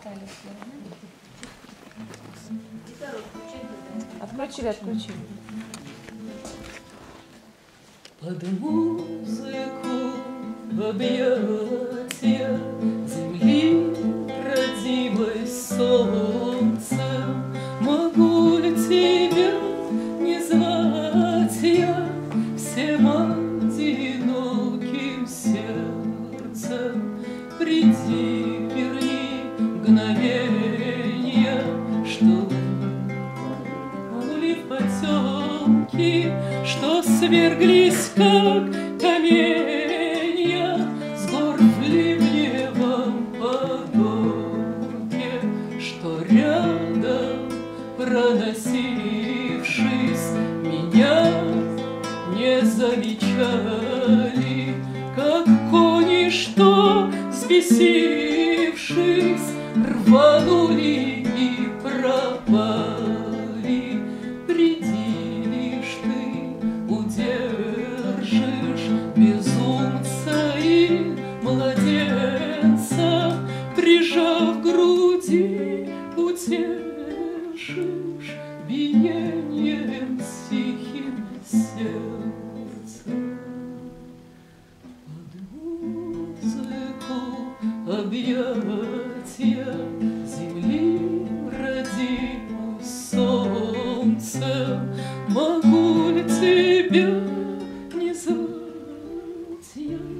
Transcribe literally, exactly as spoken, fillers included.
Отключили, отключили. Под музыку в объятия земли, родимой солнцем, могу ли тебя не звать я всем одиноким сердцем? Приди, верни мгновенья, что в потемки, что сверглись, как каменья с гор в ливневом потоке, что рядом, проносившись, меня не замечали, как кони, что, взбесившись, рванули и пропали. Приди лишь ты, удержишь безумца и младенца, прижав к груди, утешишь биением тихим сердца. Под музыку объятия земли родимой солнцем, могу ли тебя не звать я